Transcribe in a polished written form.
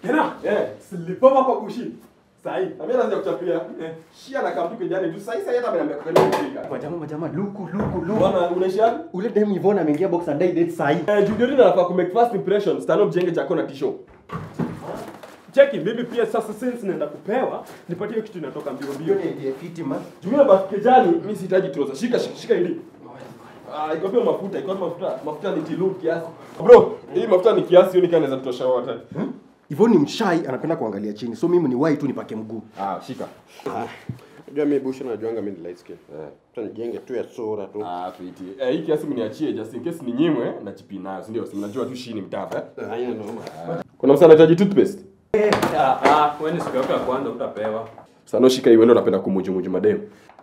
Kena? Slipova kwa kushi. Sahi. Na mimi naanza kuchapia. Shia na kamtu kijani tu sahi hata ameambia kwenda kufika. Majama luku. Bwana unaishi wapi? Ule dem Yvonne ameingia box and date sahi. Junior anafaa ku make first impression. Stano mjenge chako na tisho. Cheki bibi pia sasa since naenda kupewa, nipatie kitu inatoka mbio. Ndiye fiti man. Junior basi kijani, mimi sihitaji trouser. Shika hili. Iko pia mafuta ni tilu kiasi. Bro, hii mafuta ni kiasi hiyo nikanaweza tutosha wote. Yvonne ni mshai anapenda kuangalia chini. So mimi ni wai tu nipake mguu. Shika. Unajua mimi Bush najuanga mimi ni light skin. Tutajenge tu ya sura tu. Fiti. Hii kiasi mniachie just in case ninyimwe na chipi nayo, si ndio? Si mnajua tu shini mtapa. Haina noma. Kuna msana anahitaji toothpaste? Wewe ni siku yako ya kwanza utapewa. Sasa shika hiyo ndio napenda kumujumuju madem.